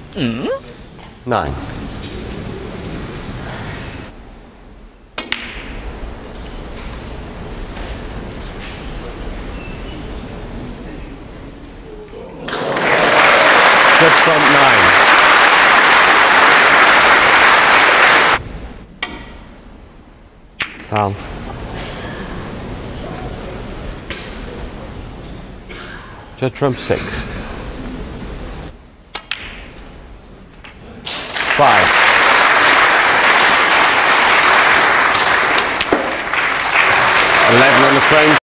9. Judge Trump 9. Foul. Judge Trump 6. 5. 11 on the frame.